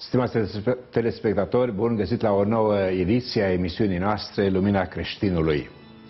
Stimați telespectatori, bun găsit la o nouă ediție a emisiunii noastre Lumina Creștinului.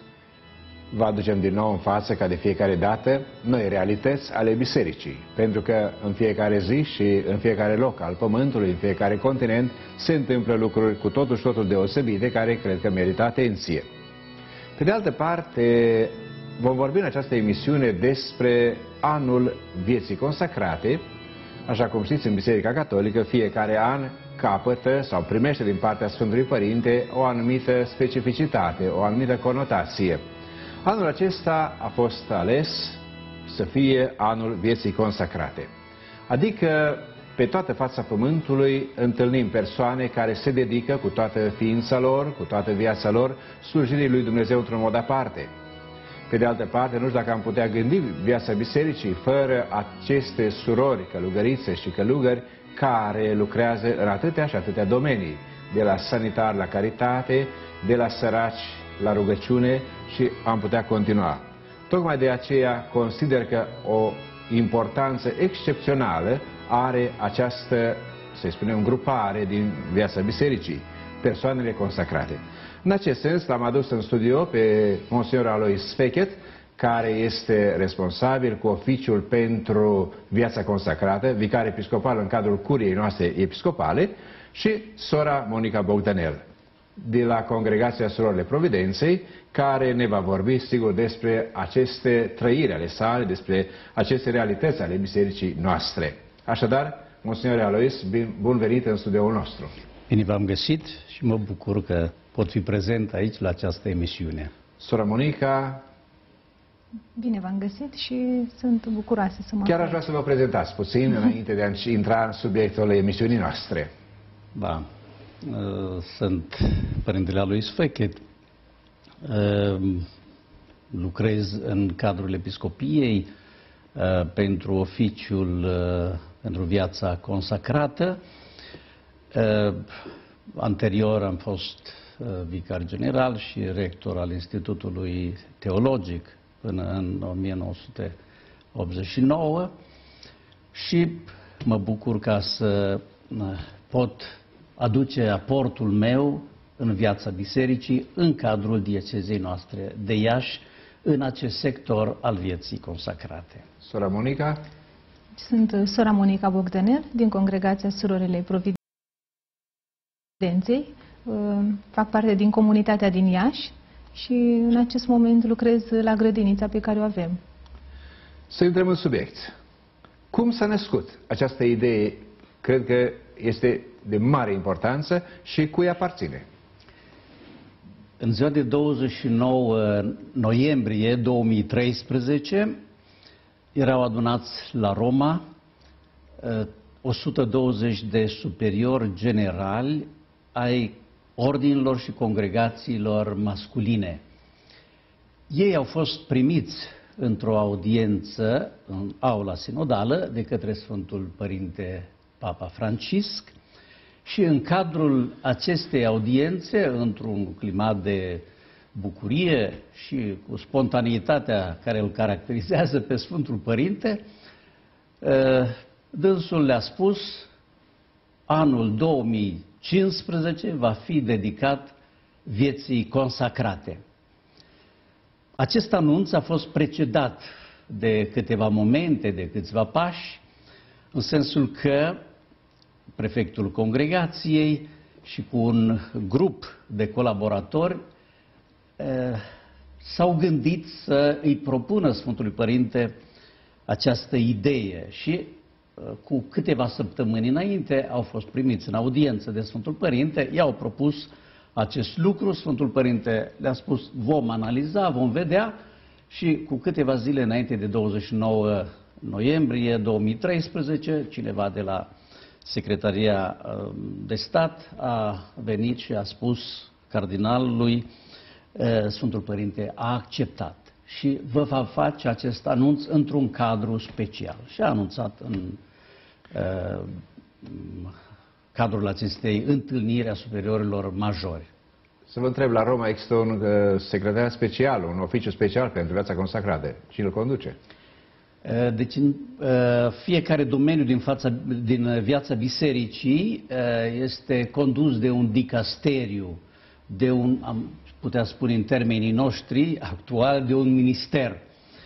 Vă aducem din nou în față, ca de fiecare dată, noi realități ale bisericii, pentru că în fiecare zi și în fiecare loc al pământului, în fiecare continent, se întâmplă lucruri cu totul și totul deosebite, care cred că merită atenție. Pe de altă parte, vom vorbi în această emisiune despre anul vieții consacrate. Așa cum știți, în Biserica Catolică, fiecare an capătă sau primește din partea Sfântului Părinte o anumită specificitate, o anumită conotație. Anul acesta a fost ales să fie anul vieții consacrate. Adică, pe toată fața Pământului întâlnim persoane care se dedică cu toată ființa lor, cu toată viața lor, slujirii lui Dumnezeu într-un mod aparte. Pe de altă parte, nu știu dacă am putea gândi viața bisericii fără aceste surori, călugărițe și călugări, care lucrează în atâtea și atâtea domenii, de la sanitar la caritate, de la săraci la rugăciune și am putea continua. Tocmai de aceea consider că o importanță excepțională are această, să spunem, grupare din viața bisericii, persoanele consacrate. În acest sens, l-am adus în studio pe Monsignor Alois Fechet, care este responsabil cu oficiul pentru viața consacrată, vicar episcopal în cadrul curiei noastre episcopale, și sora Monica Bogdanel, de la Congregația Surorile Providenței, care ne va vorbi, sigur, despre aceste trăiri ale sale, despre aceste realități ale bisericii noastre. Așadar, Monsignor Alois, bun venit în studioul nostru. Bine v-am găsit și mă bucur că pot fi prezent aici la această emisiune. Sora Monica, bine v-am găsit și sunt bucuroasă să mă... Chiar aș vrea să vă prezentați puțin înainte de a intra în subiectul emisiunii noastre. Da, sunt Părintele Alois Fechet, lucrez în cadrul episcopiei pentru oficiul pentru viața consacrată. Anterior am fost vicar general și rector al Institutului Teologic până în 1989 și mă bucur ca să pot aduce aportul meu în viața bisericii în cadrul diecezei noastre de Iași, în acest sector al vieții consacrate. Sora Monica? Sunt sora Monica Bogdanel, din Congregația Surorile Providenței. Fac parte din comunitatea din Iași și în acest moment lucrez la grădinița pe care o avem. Să intrăm în subiect. Cum s-a născut această idee? Cred că este de mare importanță și cui aparține. În ziua de 29 noiembrie 2013 erau adunați la Roma 120 de superiori generali ai ordinilor și congregațiilor masculine. Ei au fost primiți într-o audiență în aula sinodală de către Sfântul Părinte Papa Francisc și în cadrul acestei audiențe, într-un climat de bucurie și cu spontaneitatea care îl caracterizează pe Sfântul Părinte, dânsul le-a spus: anul 2015 va fi dedicat vieții consacrate. Acest anunț a fost precedat de câteva momente, de câțiva pași, în sensul că prefectul congregației și cu un grup de colaboratori s-au gândit să îi propună Sfântului Părinte această idee și cu câteva săptămâni înainte au fost primiți în audiență de Sfântul Părinte, i-au propus acest lucru, Sfântul Părinte le-a spus: vom analiza, vom vedea, și cu câteva zile înainte de 29 noiembrie 2013, cineva de la Secretaria de Stat a venit și a spus cardinalului: Sfântul Părinte a acceptat și vă va face acest anunț într-un cadru special. Și a anunțat în cadrul acestei întâlniri a superiorilor majori. Să vă întreb, la Roma există un secretariat special, un oficiu special pentru viața consacrată. Cine îl conduce? Deci în fiecare domeniu din viața bisericii este condus de un dicasteriu, de un, am putea spune în termenii noștri actual, de un minister.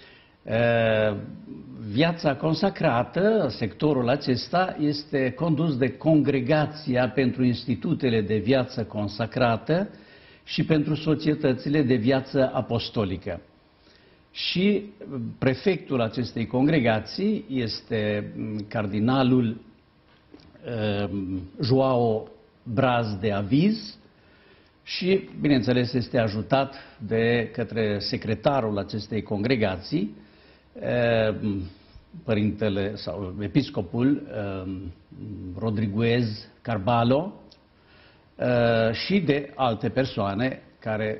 Viața consacrată, sectorul acesta, este condus de Congregația pentru Institutele de Viață Consacrată și pentru societățile de viață apostolică. Și prefectul acestei congregații este cardinalul João Braz de Aviz și, bineînțeles, este ajutat de către secretarul acestei congregații, părintele sau episcopul Rodriguez Carvalho, și de alte persoane care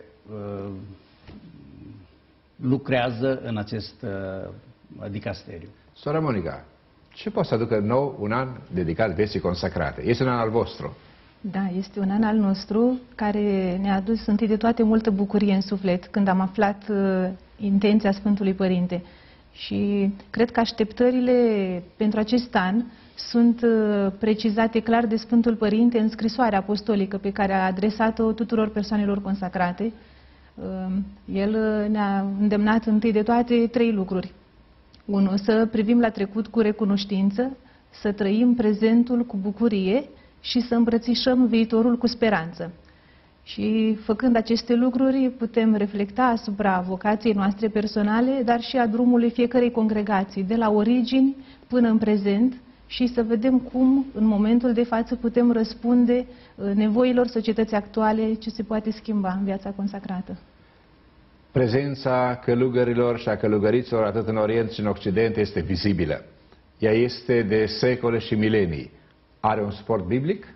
lucrează în acest dicasteriu. Sora Monica, ce poate să aducă nou un an dedicat vieții consacrate? Este un an al vostru. Da, este un an al nostru care ne-a adus întâi de toate multă bucurie în suflet când am aflat intenția Sfântului Părinte. Și cred că așteptările pentru acest an sunt precizate clar de Sfântul Părinte în scrisoarea apostolică pe care a adresat-o tuturor persoanelor consacrate. El ne-a îndemnat întâi de toate 3 lucruri. 1. Să privim la trecut cu recunoștință, să trăim prezentul cu bucurie și să îmbrățișăm viitorul cu speranță. Și făcând aceste lucruri putem reflecta asupra vocației noastre personale, dar și a drumului fiecărei congregații, de la origini până în prezent, și să vedem cum în momentul de față putem răspunde nevoilor societății actuale, ce se poate schimba în viața consacrată. Prezența călugărilor și a călugăriților atât în Orient și în Occident este vizibilă. Ea este de secole și milenii. Are un suport biblic?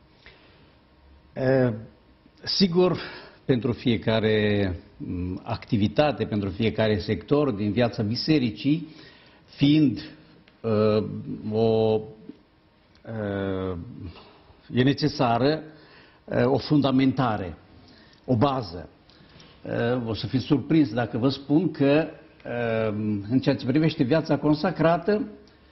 Sigur, pentru fiecare activitate, pentru fiecare sector din viața bisericii, fiind e necesară o fundamentare, o bază. O să fiți surprins dacă vă spun că în ceea ce privește viața consacrată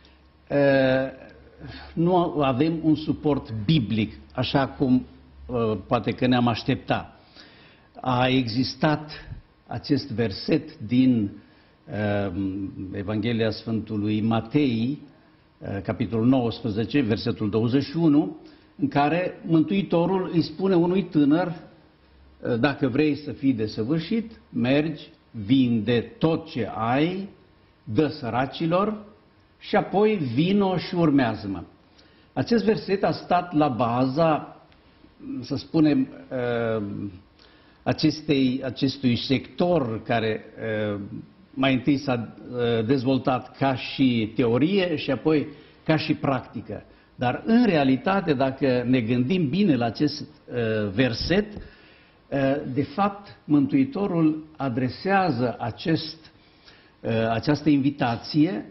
nu avem un suport biblic, așa cum poate că ne-am aștepta. A existat acest verset din Evanghelia Sfântului Matei, capitolul 19, versetul 21, în care Mântuitorul îi spune unui tânăr: dacă vrei să fii desăvârșit, mergi, vinde tot ce ai, dă săracilor și apoi vino și urmează-mă. Acest verset a stat la baza, să spunem, acestui sector care mai întâi s-a dezvoltat ca și teorie și apoi ca și practică. Dar în realitate, dacă ne gândim bine la acest verset, de fapt, Mântuitorul adresează această invitație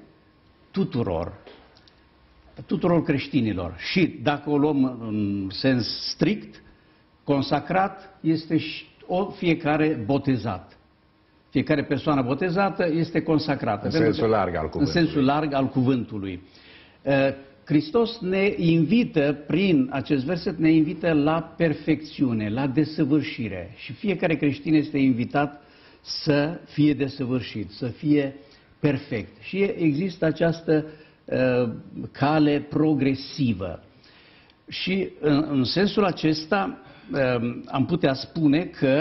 tuturor creștinilor. Și dacă o luăm în sens strict, consacrat este și fiecare botezat. Fiecare persoană botezată este consacrată. În sensul larg al cuvântului. În sensul larg al cuvântului. Hristos ne invită, prin acest verset, ne invită la perfecțiune, la desăvârșire. Și fiecare creștin este invitat să fie desăvârșit, să fie perfect. Și există această cale progresivă. Și în sensul acesta am putea spune că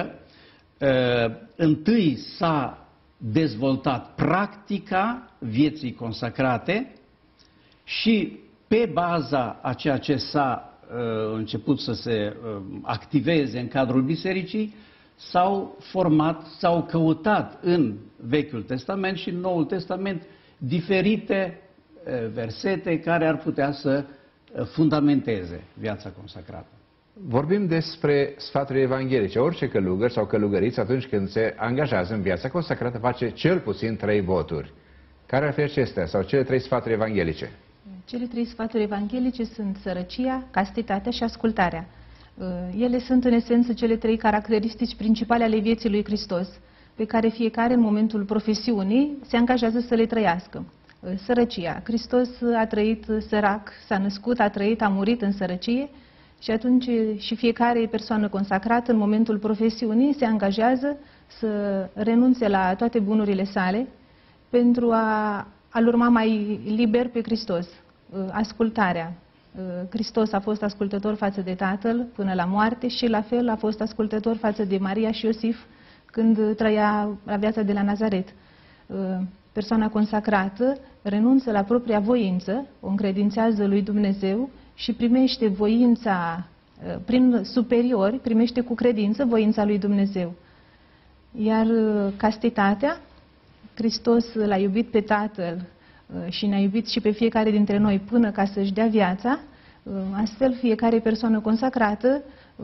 întâi s-a dezvoltat practica vieții consacrate și pe baza a ceea ce s-a început să se activeze în cadrul bisericii, s-au format, s-au căutat în Vechiul Testament și în Noul Testament diferite versete care ar putea să fundamenteze viața consacrată. Vorbim despre sfaturile evanghelice. Orice călugăr sau călugăriță, atunci când se angajează în viața consacrată, face cel puțin 3 voturi. Care ar fi acestea sau cele 3 sfaturi evanghelice? Cele 3 sfaturi evanghelice sunt sărăcia, castitatea și ascultarea. Ele sunt în esență cele 3 caracteristici principale ale vieții lui Hristos, pe care fiecare în momentul profesiunii se angajează să le trăiască. Sărăcia. Hristos a trăit sărac, s-a născut, a trăit, a murit în sărăcie și atunci și fiecare persoană consacrată în momentul profesiunii se angajează să renunțe la toate bunurile sale pentru a-L urma mai liber pe Hristos. Ascultarea. Hristos a fost ascultător față de Tatăl până la moarte și la fel a fost ascultător față de Maria și Iosif când trăia la viața de la Nazaret. Persoana consacrată renunță la propria voință, o încredințează lui Dumnezeu și primește voința, prin superiori, primește cu credință voința lui Dumnezeu. Iar castitatea, Hristos l-a iubit pe Tatăl și ne-a iubit și pe fiecare dintre noi până ca să-și dea viața, astfel fiecare persoană consacrată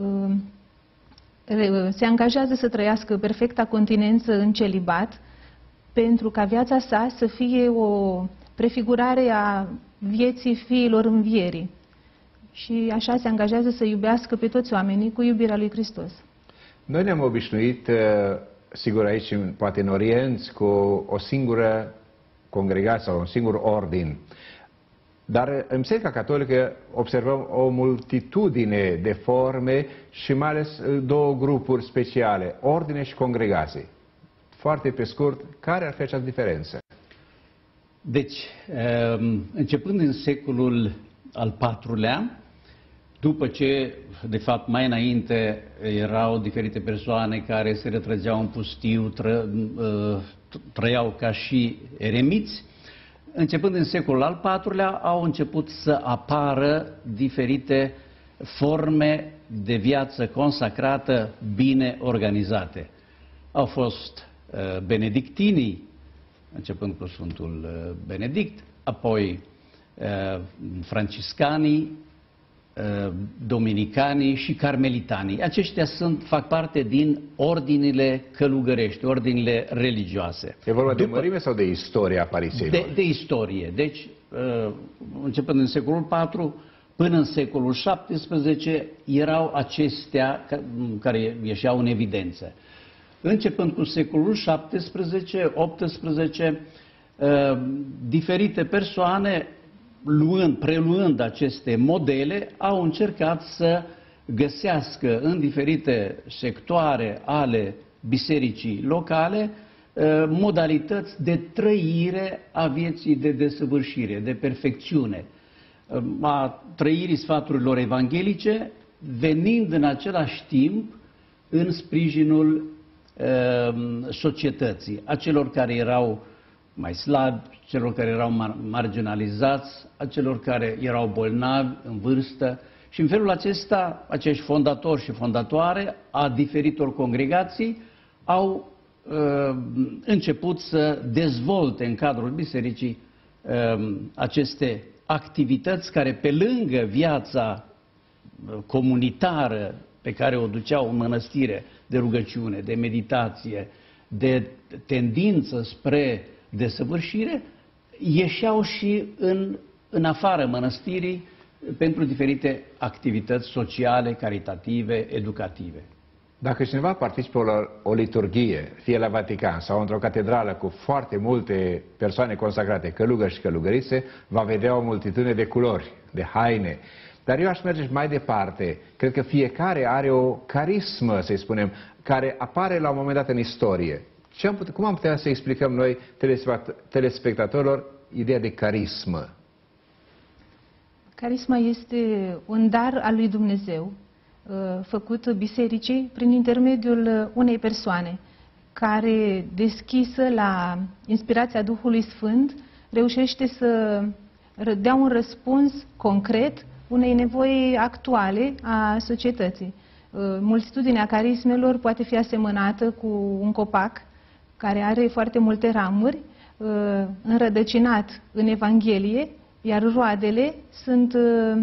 se angajează să trăiască perfecta continență în celibat, pentru ca viața sa să fie o prefigurare a vieții fiilor învierii. Și așa se angajează să iubească pe toți oamenii cu iubirea lui Hristos. Noi ne-am obișnuit, sigur aici, poate în Orient, cu o singură congregație sau un singur ordin. Dar în Biserica Catolică observăm o multitudine de forme și mai ales două grupuri speciale, ordine și congregații. Foarte pe scurt, care ar fi această diferență? Deci, începând în secolul al IV-lea, după ce, de fapt, mai înainte erau diferite persoane care se retrăgeau în pustiu, trăiau ca și eremiți, începând în secolul al IV-lea, au început să apară diferite forme de viață consacrată bine organizate. Au fost benedictinii, începând cu Sfântul Benedict, apoi franciscanii, dominicanii și carmelitanii. Aceștia fac parte din ordinile călugărești, ordinile religioase. E vorba de mărime sau de istoria aparițiilor? De istorie. Deci, începând în secolul IV până în secolul XVII, erau acestea care ieșeau în evidență. Începând cu secolul XVII-XVIII, diferite persoane, preluând aceste modele, au încercat să găsească în diferite sectoare ale bisericii locale modalități de trăire a vieții de desăvârșire, de perfecțiune, a trăirii sfaturilor evanghelice, venind în același timp în sprijinul societății, a celor care erau mai slabi, celor care erau marginalizați, a celor care erau bolnavi în vârstă. Și în felul acesta, acești fondatori și fondatoare a diferitor congregații au început să dezvolte în cadrul bisericii aceste activități care, pe lângă viața comunitară pe care o duceau în mănăstire, de rugăciune, de meditație, de tendință spre desăvârșire, ieșeau și în afara mănăstirii pentru diferite activități sociale, caritative, educative. Dacă cineva participă la o liturghie, fie la Vatican sau într-o catedrală cu foarte multe persoane consacrate, călugări și călugărițe, va vedea o multitudine de culori, de haine. Dar eu aș merge mai departe. Cred că fiecare are o carismă, să-i spunem, care apare la un moment dat în istorie. Cum am putea să explicăm noi telespectatorilor ideea de carismă? Carisma este un dar al lui Dumnezeu, făcut bisericii prin intermediul unei persoane care, deschisă la inspirația Duhului Sfânt, reușește să dea un răspuns concret unei nevoi actuale a societății. Multitudinea carismelor poate fi asemănată cu un copac care are foarte multe ramuri, înrădăcinat în Evanghelie, iar roadele sunt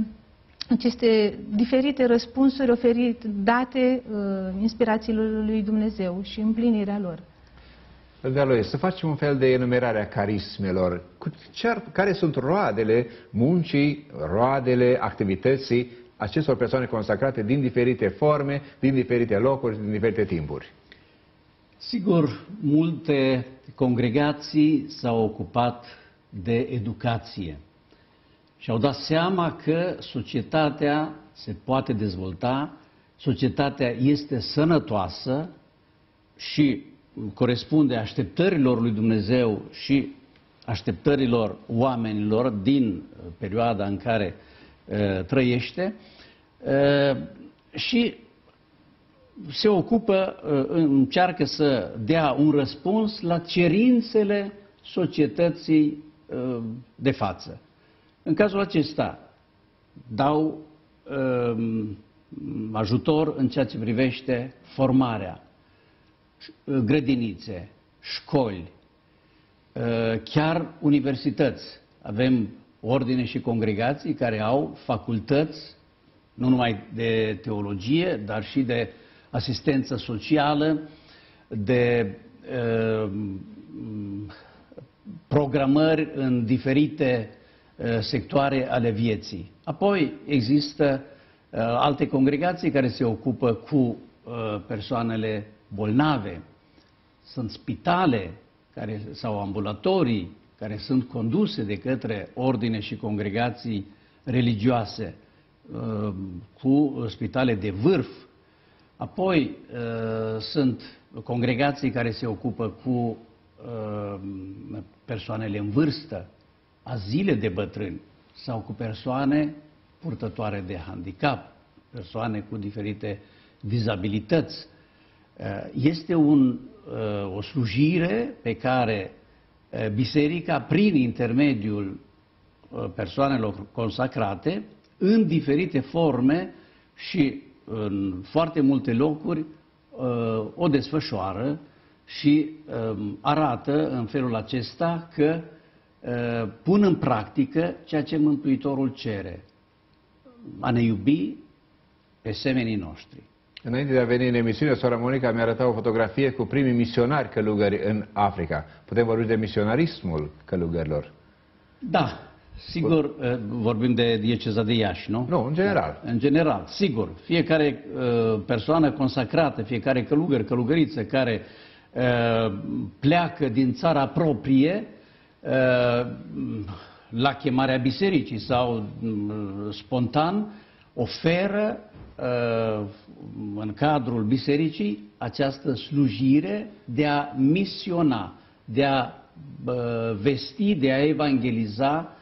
aceste diferite răspunsuri date inspirațiilor lui Dumnezeu și împlinirea lor. Aloie, să facem un fel de enumerare a carismelor. Care sunt roadele muncii, roadele activității acestor persoane consacrate din diferite forme, din diferite locuri, din diferite timpuri? Sigur, multe congregații s-au ocupat de educație. Și au dat seama că societatea se poate dezvolta, societatea este sănătoasă și corespunde așteptărilor lui Dumnezeu și așteptărilor oamenilor din perioada în care trăiește și se ocupă, încearcă să dea un răspuns la cerințele societății de față. În cazul acesta dau ajutor în ceea ce privește formarea, grădinițe, școli, chiar universități. Avem ordine și congregații care au facultăți, nu numai de teologie, dar și de asistență socială, de programări în diferite sectoare ale vieții. Apoi există alte congregații care se ocupă cu persoanele bolnave. Sunt spitale sau ambulatorii care sunt conduse de către ordine și congregații religioase, cu spitale de vârf. Apoi sunt congregații care se ocupă cu persoanele în vârstă, azile de bătrâni sau cu persoane purtătoare de handicap, persoane cu diferite dizabilități. Este o slujire pe care biserica, prin intermediul persoanelor consacrate, în diferite forme și în foarte multe locuri, o desfășoară și arată în felul acesta că pun în practică ceea ce Mântuitorul cere: a ne iubi pe semenii noștri. Înainte de a veni în emisiune, sora Monica mi-a arătat o fotografie cu primii misionari călugări în Africa. Putem vorbi de misionarismul călugărilor? Da, sigur, vorbim de dieceza de Iași, nu? Nu, în general. În general, sigur. Fiecare persoană consacrată, fiecare călugăr, călugăriță care pleacă din țara proprie la chemarea bisericii sau spontan, oferă în cadrul bisericii această slujire de a misiona, de a vesti, de a evangeliza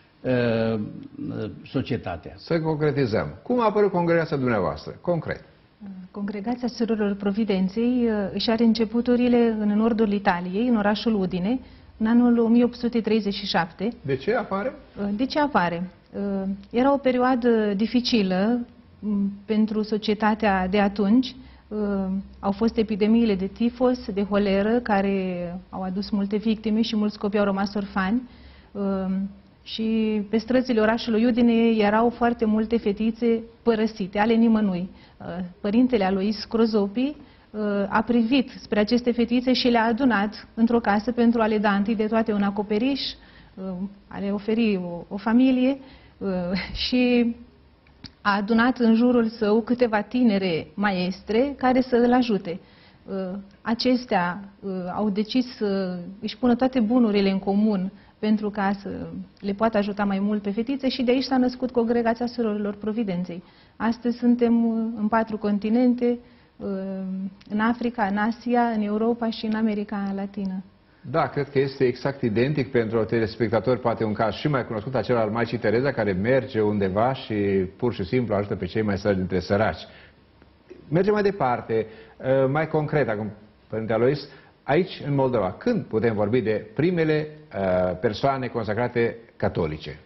societatea. Să concretizăm. Cum a apărut congregația dumneavoastră? Concret. Congregația Surorilor Providenței își are începuturile în nordul Italiei, în orașul Udine, în anul 1837. De ce apare? De ce apare? Era o perioadă dificilă pentru societatea de atunci. Au fost epidemiile de tifos, de holeră, care au adus multe victime și mulți copii au rămas orfani. Și pe străzile orașului Udine erau foarte multe fetițe părăsite, ale nimănui. Părintele Alois Crozopi a privit spre aceste fetițe și le-a adunat într-o casă pentru a le da întâi de toate un acoperiș, a le oferi o familie și a adunat în jurul său câteva tinere maestre care să îl ajute. Acestea au decis să își pună toate bunurile în comun pentru ca să le poată ajuta mai mult pe fetițe și de aici s-a născut Congregația Surorilor Providenței. Astăzi suntem în 4 continente, în Africa, în Asia, în Europa și în America Latină. Da, cred că este exact identic pentru telespectatori, poate un caz și mai cunoscut, acela al Maicii Tereza, care merge undeva și pur și simplu ajută pe cei mai săraci dintre săraci. Mergem mai departe, mai concret acum, Părinte Alois, aici în Moldova, când putem vorbi de primele persoane consacrate catolice?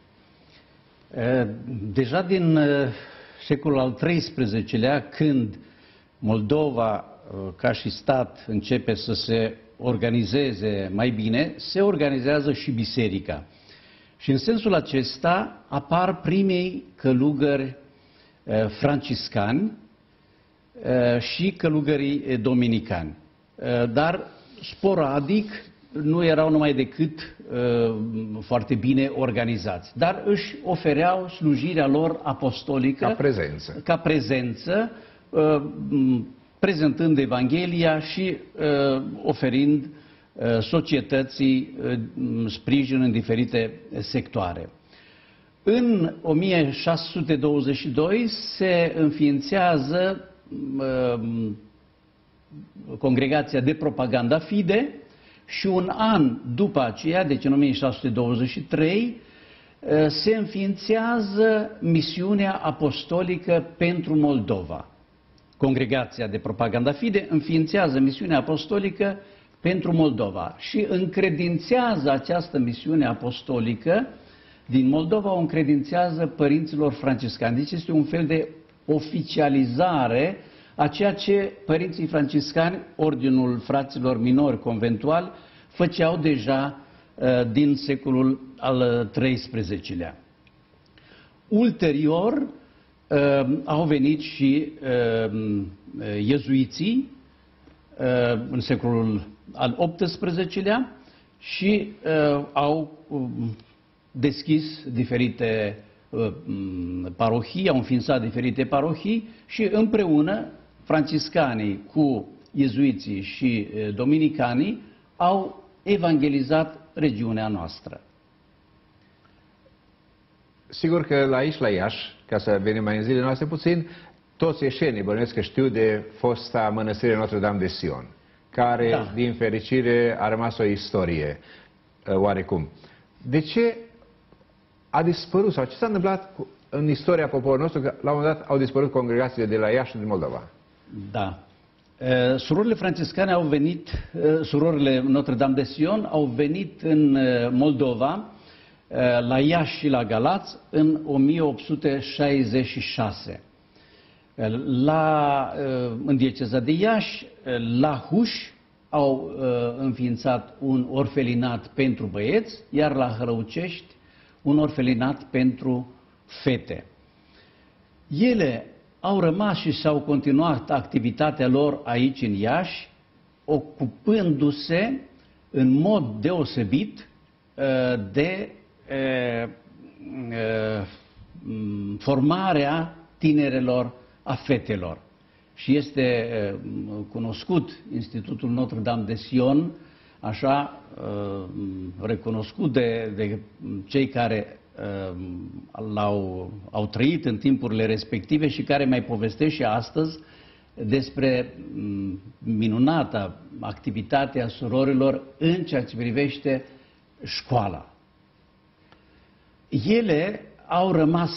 Deja din secolul al XIII-lea, când Moldova, ca și stat, începe să se organizeze mai bine, se organizează și biserica. Și în sensul acesta apar primei călugări franciscani și călugării dominicani. Dar sporadic nu erau numai decât foarte bine organizați, dar își ofereau slujirea lor apostolică ca prezență, prezentând Evanghelia și oferind societății sprijin în diferite sectoare. În 1622 se înființează Congregația de Propaganda Fide și un an după aceea, deci în 1623, se înființează Misiunea Apostolică pentru Moldova. Congregația de Propaganda Fide înființează Misiunea Apostolică pentru Moldova și încredințează această misiune apostolică din Moldova, o încredințează părinților franciscani. Deci este un fel de oficializare a ceea ce părinții franciscani, Ordinul Fraților Minori Conventuali, făceau deja din secolul al XIII-lea. Ulterior au venit și iezuiții în secolul al XVIII-lea și au deschis diferite parohii, au înființat diferite parohii și împreună franciscanii cu iezuiții și dominicanii au evangelizat regiunea noastră. Sigur că la aici, la Iași, ca să venim mai în zilele noastre puțin, toți ieșenii bănuiesc că știu de fosta mănăstire Notre-Dame de Sion, care, da, din fericire, a rămas o istorie, oarecum. De ce a dispărut, sau ce s-a întâmplat în istoria poporului nostru, că la un moment dat au dispărut congregațiile de la Iași și din Moldova? Da. Surorile franciscane au venit, surorile Notre-Dame de Sion au venit în Moldova, la Iași și la Galați, în 1866. În dieceza de Iași, la Huș, au înființat un orfelinat pentru băieți, iar la Hărăucești un orfelinat pentru fete. Ele au rămas și și-au continuat activitatea lor aici în Iași, ocupându-se în mod deosebit de formarea tinerelor, a fetelor. Și este cunoscut Institutul Notre-Dame de Sion, așa recunoscut de cei care au trăit în timpurile respective și care mai povestesc și astăzi despre minunata activitate a surorilor în ceea ce privește școala. Ele au rămas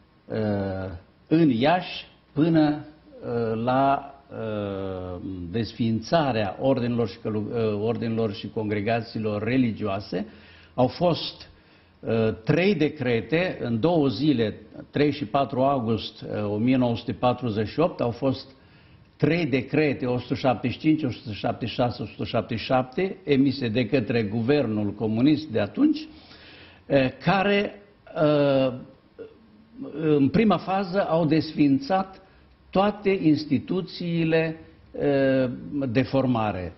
în Iași până la desființarea ordinelor și congregațiilor religioase. Au fost 3 decrete, în 2 zile, 3 și 4 august 1948, au fost 3 decrete, 175, 176, 177, emise de către guvernul comunist de atunci, care în prima fază au desființat toate instituțiile de formare,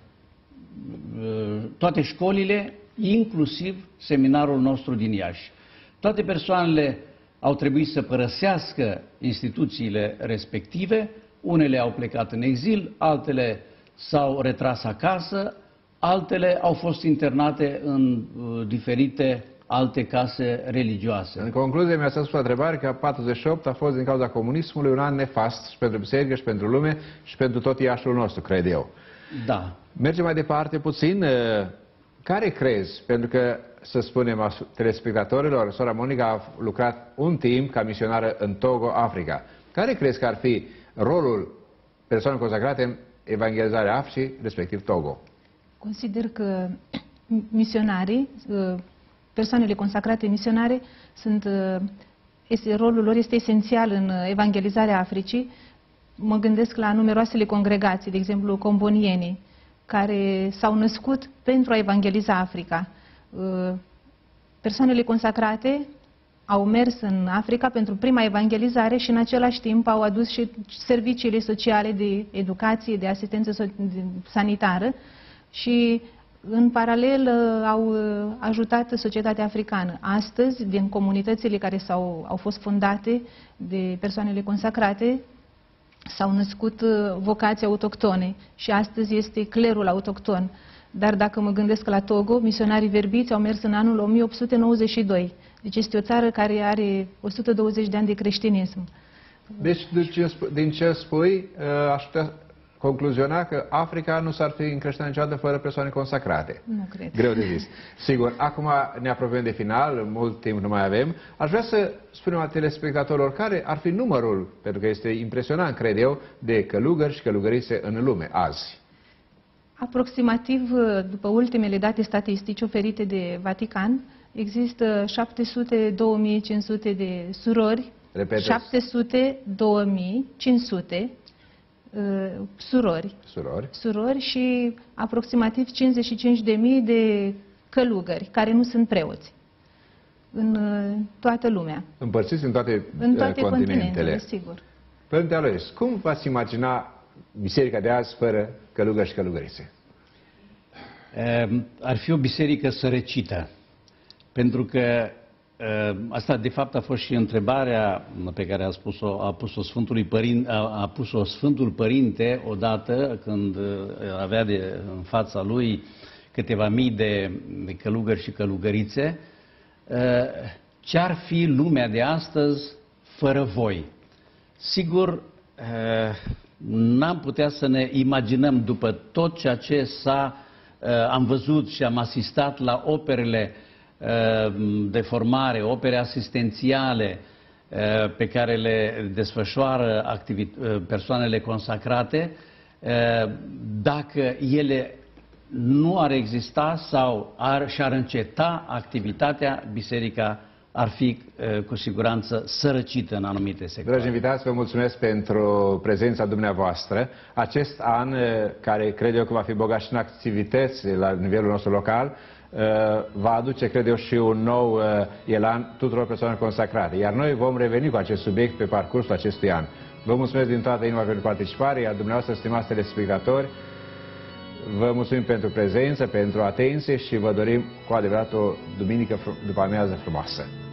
toate școlile, inclusiv seminarul nostru din Iași. Toate persoanele au trebuit să părăsească instituțiile respective, unele au plecat în exil, altele s-au retras acasă, altele au fost internate în diferite alte case religioase. În concluzie, mi-a spus la întrebare că 48 a fost din cauza comunismului un an nefast și pentru biserică și pentru lume și pentru tot Iașul nostru, cred eu. Da. Mergem mai departe puțin. Care crezi, pentru că, să spunem, telespectatorilor, sora Monica a lucrat un timp ca misionară în Togo, Africa. Care crezi că ar fi rolul persoanelor consacrate în evangelizarea Africii, respectiv Togo? Consider că misionarii, persoanele consacrate misionare, rolul lor este esențial în evangelizarea Africii. Mă gândesc la numeroasele congregații, de exemplu combonienii, care s-au născut pentru a evangeliza Africa. Persoanele consacrate au mers în Africa pentru prima evangelizare și în același timp au adus și serviciile sociale de educație, de asistență sanitară și în paralel au ajutat societatea africană. Astăzi, din comunitățile care au fost fondate de persoanele consacrate, s-au născut vocații autohtone și astăzi este clerul autohton. Dar dacă mă gândesc la Togo, misionarii verbiți au mers în anul 1892. Deci este o țară care are 120 de ani de creștinism. Deci, din ce spui, aș putea concluziona că Africa nu s-ar fi încreștinat niciodată fără persoane consacrate. Nu cred. Greu de zis. Sigur, acum ne apropiem de final, mult timp nu mai avem. Aș vrea să spunem la telespectatorilor care ar fi numărul, pentru că este impresionant, cred eu, de călugări și călugărițe în lume azi. Aproximativ, după ultimele date statistici oferite de Vatican, există 702.500 de surori. Repete. 702.500 surori și aproximativ 55.000 de călugări care nu sunt preoți în toată lumea. Împărțiți în toate continentele, sigur. Părinte Alois, cum v-ați imagina biserica de azi fără călugări și călugărițe? Ar fi o biserică sărăcită, pentru că asta de fapt a fost și întrebarea pe care a pus-o Sfântul Părinte odată când avea în fața lui câteva mii de călugări și călugărițe. Ce-ar fi lumea de astăzi fără voi? Sigur, n-am putea să ne imaginăm după tot ceea ce am văzut și am asistat la operele de formare, opere asistențiale pe care le desfășoară persoanele consacrate, dacă ele nu ar exista sau și-ar înceta activitatea, biserica ar fi cu siguranță sărăcită în anumite sectoare. Dragi invitați, vă mulțumesc pentru prezența dumneavoastră. Acest an, care cred eu că va fi bogat și în activități la nivelul nostru local, va aduce, cred eu, și un nou elan tuturor persoanelor consacrate. Iar noi vom reveni cu acest subiect pe parcursul acestui an. Vă mulțumesc din toată inima pentru participare, iar dumneavoastră, stimați telespectatori, vă mulțumim pentru prezență, pentru atenție și vă dorim cu adevărat o duminică după amiază frumoasă.